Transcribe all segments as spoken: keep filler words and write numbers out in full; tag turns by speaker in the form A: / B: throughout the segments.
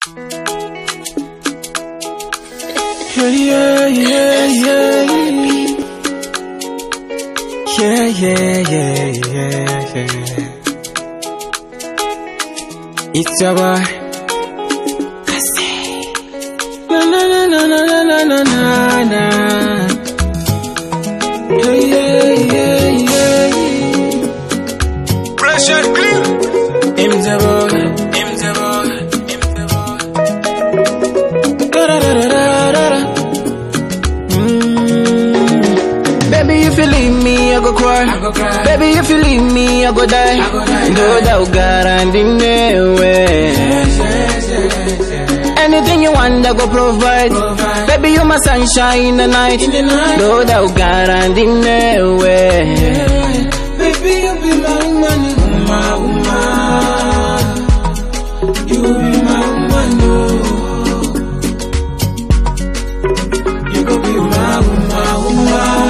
A: Yeah, yeah, yeah, yeah. Yeah, yeah, yeah, yeah, yeah. It's your boy, Cassey. Na na na na na na na na na. Yeah, yeah, yeah, yeah.
B: Pressure clear.
A: Imzie Boy, Imzie Boy, Imzie Boy. Da da da da da da. Baby, if you leave me, I go cry. I go cry. Baby, if you leave me, I go die. I go die. No doubt, guaranteed way. Anything you want, I go provide. provide. Baby, you my sunshine in the night. In the night. No doubt, guaranteed way. Yeah. Baby, you be my woman, my woman. You be my woman, no. You go be my woman, woman.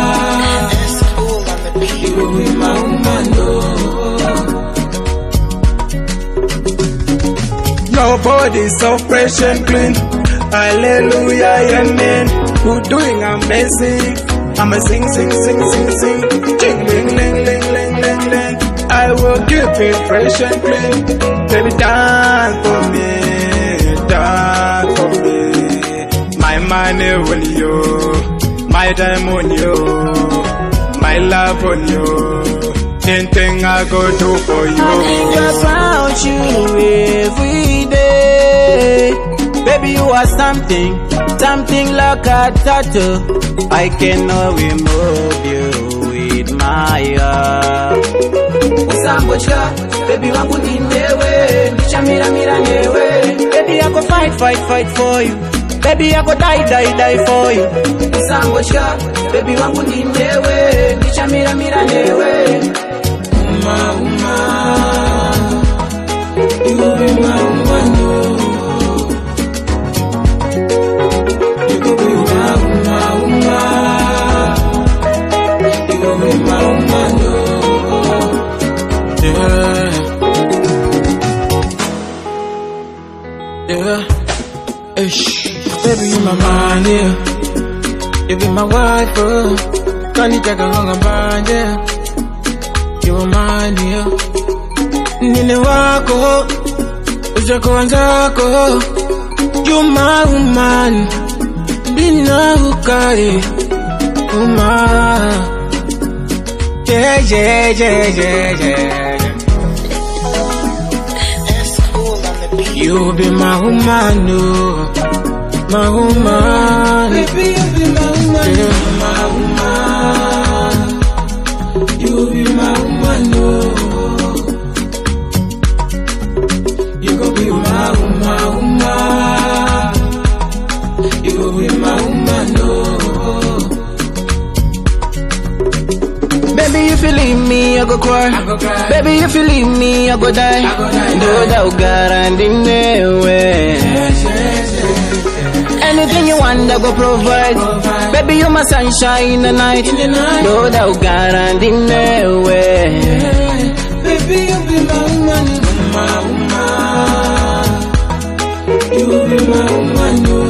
B: Nobody so fresh and clean. Hallelujah, amen. Who doing amazing? I'm a sing, sing, sing, sing, sing. Ching, ling, ling, ling, ling, ling, ling. I will keep it fresh and clean. Baby, dance for me, dance for me. My money on you, my time on you, my love on you. Anything I go do for you.
A: I think about you every day. Baby, you are something, something like a tattoo. I cannot remove you with my heart. Usambocha, baby, wangu ninewe, nichamira mira newe. Baby, I go fight, fight, fight for you. Baby, I go die, die, die for you. Usambocha, baby, wangu ninewe, nichamira mira newe. Uma, uma, you be my woman, no. You go be my woman, woman. You go be my woman, no. Yeah, yeah. Ish, baby, you my man, yeah. You be my wife, oh. Can't you take a long band, yeah. You mine, yeah. Nine wako, uzako wanzako. You my woman, bina ukai, woman. Yeah, yeah, yeah, yeah, yeah.
C: That's cool on the beat.
A: You be my woman, no, my woman. Baby, you be my woman, yeah. My woman. You be my woman, no. You go be my woman, woman. You go be my woman, no. Baby, if you leave me, I go cry. I go cry. Baby, if you leave me, I go die. I go die. No doubt, guaranteed way. Anything you want, I go provide. provide. Baby, you my sunshine in the night. In the night. No doubt, guaranteed way. Yeah. Baby, you be my woman, my woman. You be my woman, no.